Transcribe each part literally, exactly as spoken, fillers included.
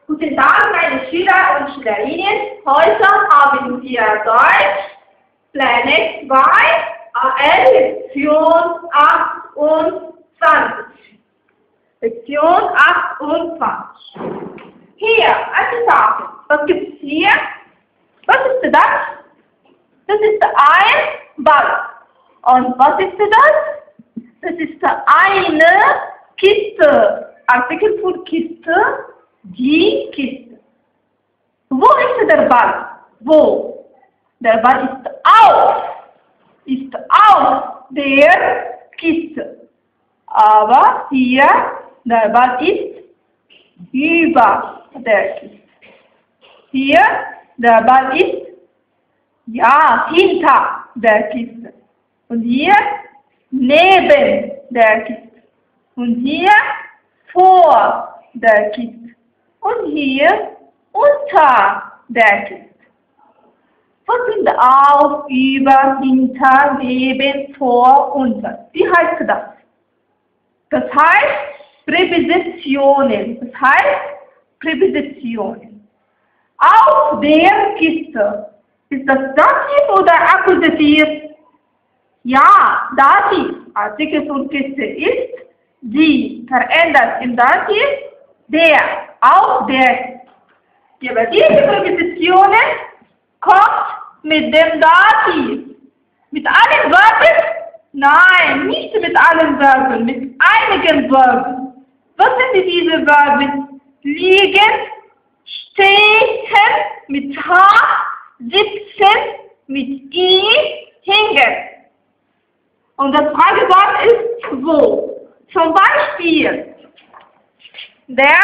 Guten Tag, meine Schüler und Schülerinnen. Heute haben wir Deutsch, Planet zwei, A L Lektion achtundzwanzig. Lektion achtundzwanzig. Hier, an der Tafel. Was gibt es hier? Was ist das? Das ist ein Ball. Und was ist das? Das ist eine Kiste. Artikel für Kiste. Die Kiste. Wo ist der Ball? Wo? Der Ball ist auf. Ist auf der Kiste. Aber hier, der Ball ist über der Kiste. Hier, der Ball ist, ja, hinter der Kiste. Und hier, neben der Kiste. Und hier, vor der Kiste. Und hier unter der Kiste. Was sind auf, über, hinter, neben, vor, unter? Wie heißt das? Das heißt Präpositionen. Das heißt Präpositionen. Auf der Kiste. Ist das Dativ oder Akkusativ? Ja, Dativ. Artikel von Kiste ist die. Verändert im Dativ der. Auf der. Aber diese Präpositionen kommt mit dem Dativ. Mit allen Verben? Nein, nicht mit allen Verben, mit einigen Verben. Was sind diese Verben? Liegen, stehen mit H, sitzen mit I, hingen. Und das Fragewort ist wo. Zum Beispiel, der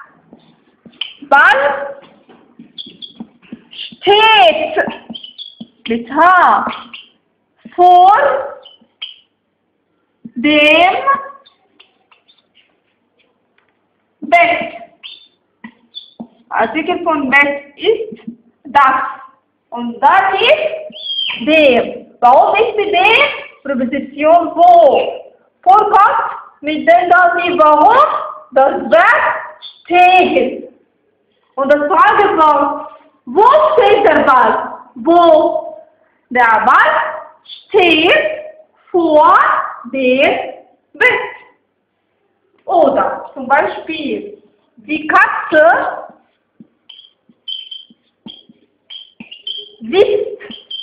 Ball steht mit H vor dem Bett. Artikel von Bett ist das. Und das ist dem. Warum ist dem? Präposition wo. Vorkommt mit dem Dativ. Warum? Das Verb stehen. Und das Fragewort, wo steht der Ball? Wo? Der Ball steht vor dem Bett. Oder zum Beispiel, die Katze sitzt.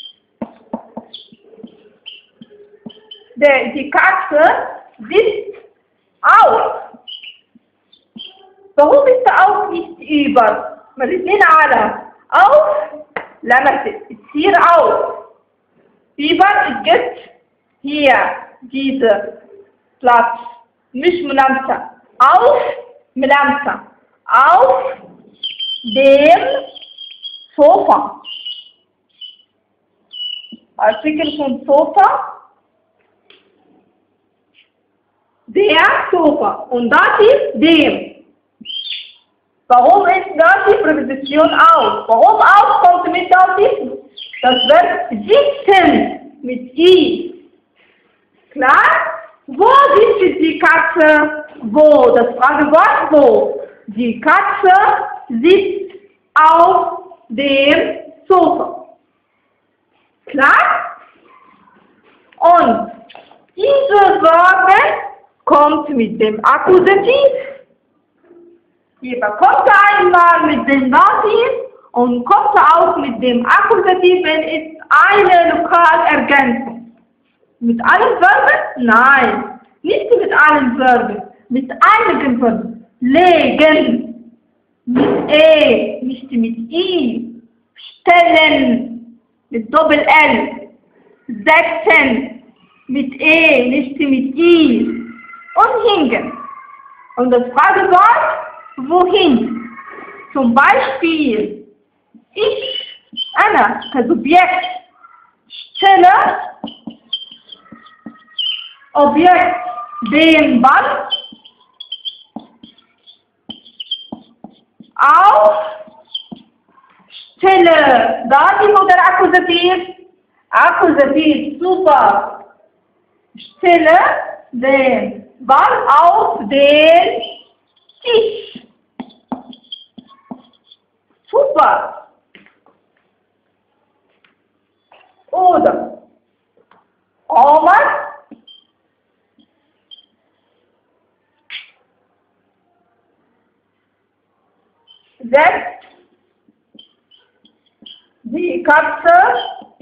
Der, die Katze sitzt auf. Warum ist er auf nicht über? الاثنين على auf لمست ist hier auf. Über es gibt hier diese Platz. Nicht ملامسة. Auf ملامسة. Auf dem Sofa. Artikel von Sofa. Der Sofa. Und das ist dem. Warum ist das die Präposition auf? Warum auf kommt mit Dativ? Das Verb sitzen mit I. Klar? Wo sitzt die Katze? Wo? Das Fragewort wo? Die Katze sitzt auf dem Sofa. Klar? Und diese Verbe kommt mit dem Akkusativ. Hier kommt einmal mit dem Dativ und kommt auch mit dem Akkusativ, wenn es eine Lokalergänzung. Mit allen Verben? Nein, nicht mit allen Verben, mit einigen Verben. Legen, mit E, nicht mit I. Stellen, mit Doppel-L. Setzen, mit E, nicht mit I. Und hingen. Und das Fragewort? Wohin? Zum Beispiel, ich, Anna, das Subjekt, stelle, Objekt, den Ball, auf, stelle, Dativ oder Akkusativ? Akkusativ, super. Stelle den Ball auf den Tisch. super. Oder Omar setzt die Katze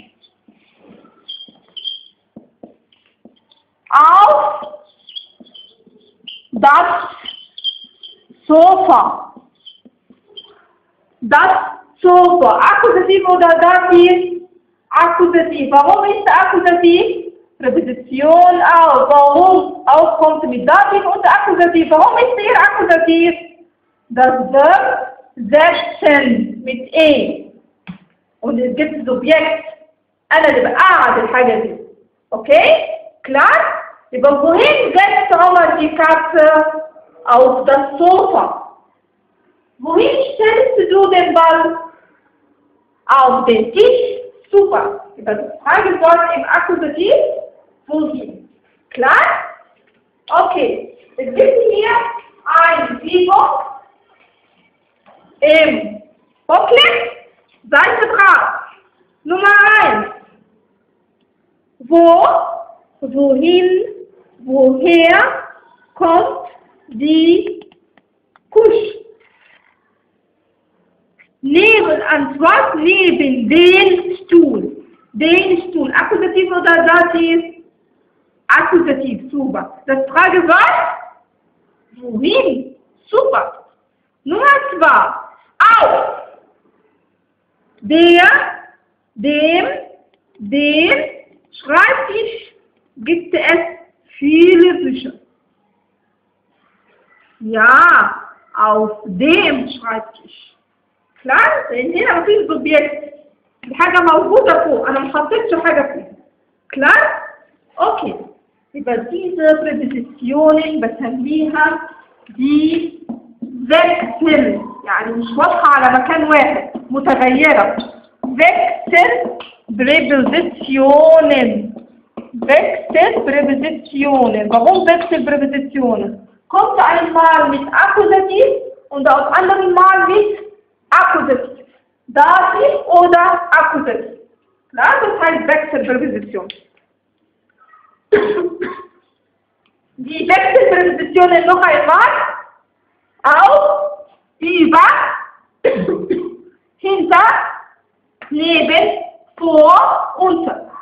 auf das Sofa. Das Sofa. Akkusativ oder Dativ? Akkusativ. Warum ist Akkusativ? Präposition auf. Warum? Auf kommt mit Dativ und Akkusativ. Warum ist hier Akkusativ? Das Verb setzen mit E. Und es gibt Subjekt. أنا اللي بقعد الحاجة دي. Okay? Klar? يبقى wohin setzt Omar die Katze? Auf das Sofa. Wohin stellst du den Ball? Auf den Tisch. Super. Über die Frage dort im Akkusativ. Wohin? Klar? Okay. Es gibt hier eine Übung im Booklet. Seite drei. Nummer eins. Wo, wohin, woher kommt die Kusch? Neben, Antwort neben den Stuhl. Den Stuhl. Akkusativ oder Dativ? Akkusativ, super. Das Frage war, wohin? Super. Nummer zwei. Auf. Der, dem, dem Schreibtisch gibt es viele Bücher. Ja, auf dem Schreibtisch. Klar؟ لأن هنا مفيش سبجكت. الحاجة موجودة فوق، أنا ما حطيتش حاجة فيها. كلار؟ أوكي. يبقى diese Präpositionen بسميها die Wechsel، يعني مش واضحة على مكان واحد، متغيرة. Wechsel Präpositionen. Wechsel Präpositionen. Warum Wechsel Präpositionen? Kommt einmal mit Akkusativ und aus anderen Mal mit Akkusativ. Dativ oder Akkusativ. Klar, das heißt Wechselpräposition. Die Wechselpräpositionen noch einmal. Auf, über, hinter, neben, vor, unter.